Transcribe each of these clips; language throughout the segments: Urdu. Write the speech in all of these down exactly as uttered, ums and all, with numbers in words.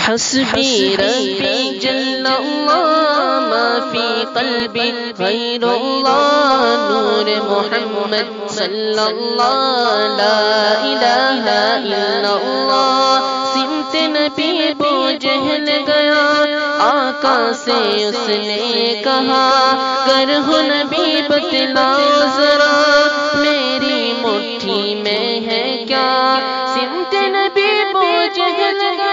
حسبی ربی جل اللہ ما فی قلبی غیر اللہ نور محمد صلی اللہ لا الہ الا اللہ سمت نبی بو جہل گیا آقا سے اس نے کہا گر ہو نبی بتلاؤ ذرا میری مٹھی میں ہے کیا سمت نبی بو جہل گیا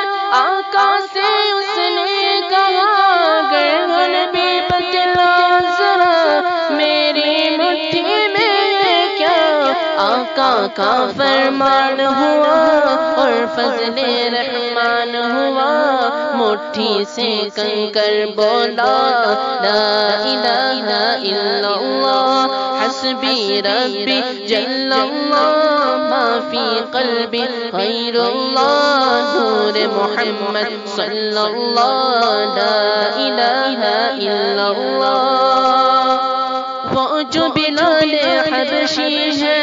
آقا سے اس نے کہا گر ہو نبی بتلاؤ ذرا میری مٹھی میں ہے کیا آقا کا فرمان ہوا اور فضل رحمان ہوا مٹھی سے کنکر بولا لا الہ الا اللہ حسبی ربی جل اللہ ما فی قلبی غیر اللہ نور محمد صلی اللہ لا الہ الا اللہ وہ جو بلال حبشی ہے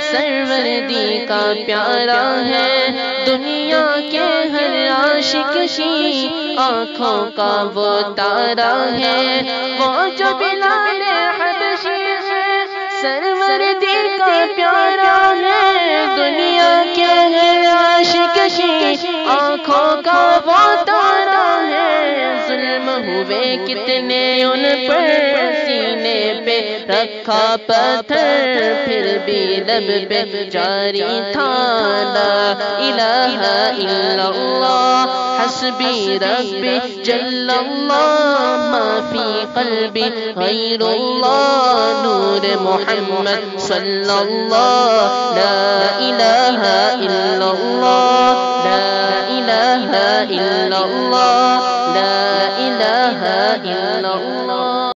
سروردی کا پیارا ہے دنیا کے ہر عاشق کی آنکھوں کا وہ تارا ہے وہ جو بلال حبشی ہے سروردی کا پیارا ہے دنیا کے ہر عاشق کی آنکھوں کا وہ تارا ہے ظلم ہوئے کتنے ان پر سینے پہ رکھا پتھر پھر بھی لب پہ جاری تھا لا الہ الا اللہ حسبی ربی جل اللہ ما فی قلبی غیر اللہ نور محمد صلی اللہ لا الہ الا اللہ لا الہ الا اللہ لا الہ الا اللہ